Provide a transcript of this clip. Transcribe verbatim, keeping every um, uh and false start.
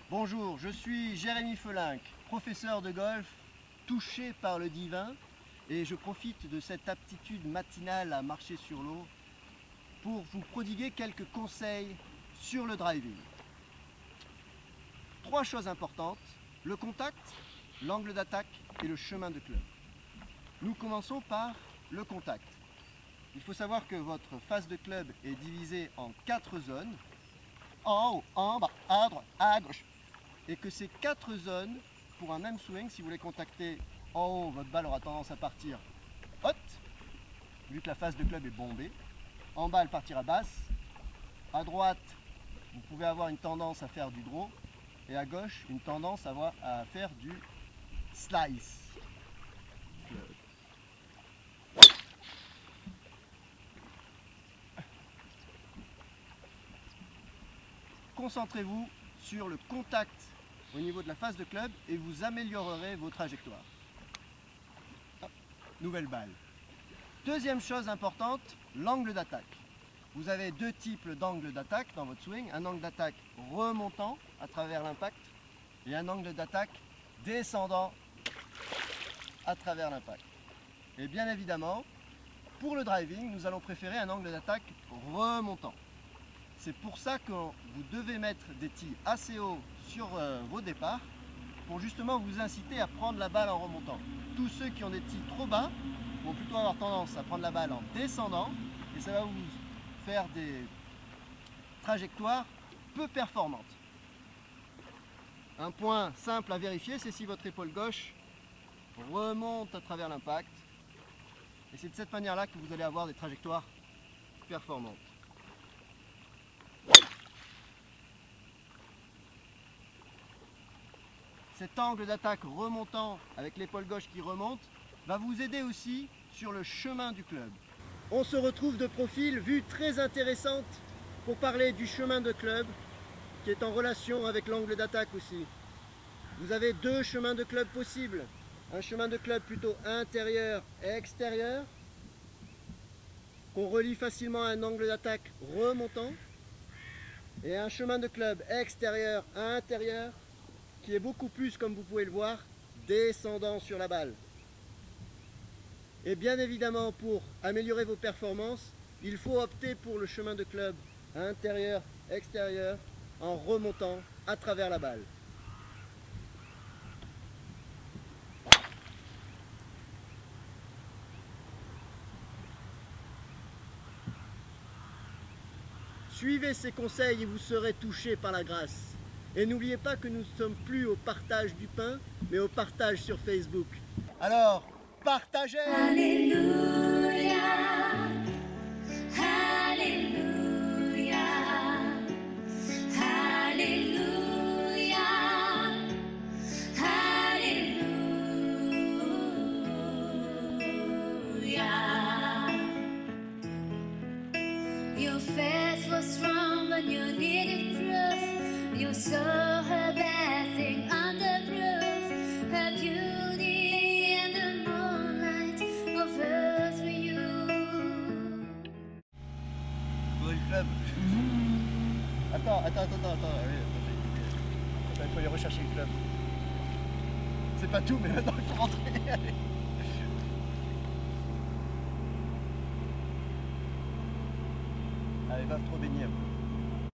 Bonjour, je suis Jérémy Felinck, professeur de golf, touché par le divin, et je profite de cette aptitude matinale à marcher sur l'eau pour vous prodiguer quelques conseils sur le driving. Trois choses importantes, le contact, l'angle d'attaque et le chemin de club. Nous commençons par le contact. Il faut savoir que votre face de club est divisée en quatre zones, en haut, en bas, à droite, à gauche. Et que ces quatre zones, pour un même swing, si vous les contactez en haut, votre balle aura tendance à partir haute, vu que la face de club est bombée. En bas, elle partira basse. À droite, vous pouvez avoir une tendance à faire du draw. Et à gauche, une tendance à, avoir, à faire du slice. Concentrez-vous sur le contact au niveau de la face de club et vous améliorerez vos trajectoires. Hop, nouvelle balle. Deuxième chose importante, l'angle d'attaque. Vous avez deux types d'angles d'attaque dans votre swing. Un angle d'attaque remontant à travers l'impact et un angle d'attaque descendant à travers l'impact. Et bien évidemment, pour le driving, nous allons préférer un angle d'attaque remontant. C'est pour ça que vous devez mettre des tees assez hauts sur euh, vos départs pour justement vous inciter à prendre la balle en remontant. Tous ceux qui ont des tees trop bas vont plutôt avoir tendance à prendre la balle en descendant et ça va vous faire des trajectoires peu performantes. Un point simple à vérifier, c'est si votre épaule gauche remonte à travers l'impact. Et c'est de cette manière-là que vous allez avoir des trajectoires performantes. Cet angle d'attaque remontant avec l'épaule gauche qui remonte va vous aider aussi sur le chemin du club. On se retrouve de profil, vue très intéressante pour parler du chemin de club qui est en relation avec l'angle d'attaque aussi. Vous avez deux chemins de club possibles. Un chemin de club plutôt intérieur et extérieur qu'on relie facilement à un angle d'attaque remontant et un chemin de club extérieur à intérieur qui est beaucoup plus, comme vous pouvez le voir, descendant sur la balle. Et bien évidemment, pour améliorer vos performances, il faut opter pour le chemin de club intérieur-extérieur en remontant à travers la balle. Suivez ces conseils et vous serez touché par la grâce. Et n'oubliez pas que nous ne sommes plus au partage du pain, mais au partage sur Facebook. Alors, partagez! Alléluia, Alléluia, Alléluia, Alléluia. Your faith was strong when you needed proof. You saw her bathing on the roof, her beauty and the moonlight of earth for you. Pour le club. Attends, attends, attends, attends, attends, oui, attends, il faut aller rechercher le club. C'est pas tout, mais maintenant il faut rentrer. Allez. Allez, va trop baigner.